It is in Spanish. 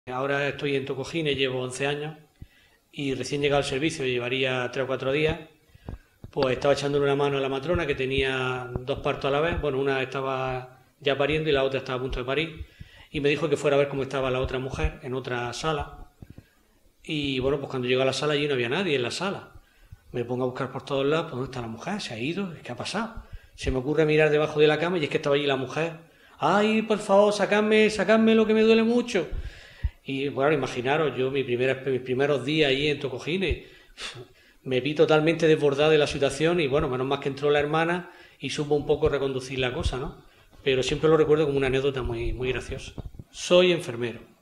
Ahora estoy en Tocojines, llevo 11 años y recién llegado al servicio, llevaría 3 o 4 días, pues estaba echándole una mano a la matrona que tenía dos partos a la vez. Bueno, una estaba ya pariendo y la otra estaba a punto de parir. Y me dijo que fuera a ver cómo estaba la otra mujer en otra sala. Y bueno, pues cuando llego a la sala allí no había nadie en la sala. Me pongo a buscar por todos lados, pues ¿dónde está la mujer? ¿Se ha ido? ¿Qué ha pasado? Se me ocurre mirar debajo de la cama y es que estaba allí la mujer. ¡Ay, por favor, sacadme lo que me duele mucho! Y bueno, imaginaros, yo mis primeros días ahí en Tocojines, me vi totalmente desbordado de la situación y bueno, menos mal que entró la hermana y supo un poco reconducir la cosa, ¿no? Pero siempre lo recuerdo como una anécdota muy, muy graciosa. Soy enfermero.